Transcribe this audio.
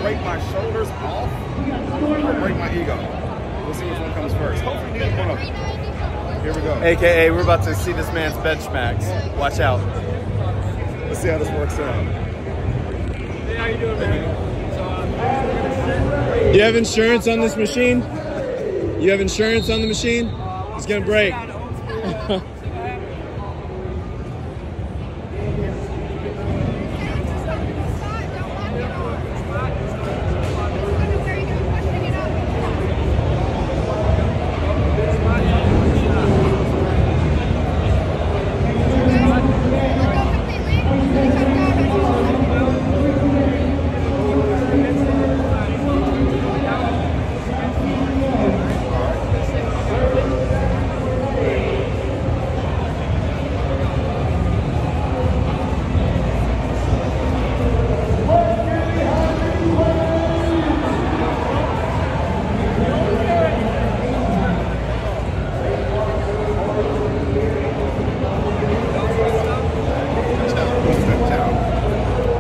break my shoulders off or break my ego. We'll see which one comes first. Hopefully neither one of them. Here we go. AKA, we're about to see this man's bench max. Watch out. Let's see how this works out. Hey, how you doing, man? Do you have insurance on this machine? You have insurance on the machine? It's gonna break.